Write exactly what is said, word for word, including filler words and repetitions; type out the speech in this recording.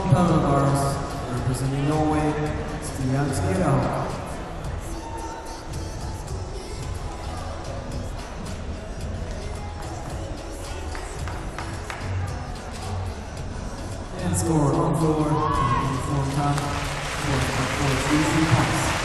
penalty bars, representing Norway, Stian Skidau. And score on floor, uniform time, four point four three three points.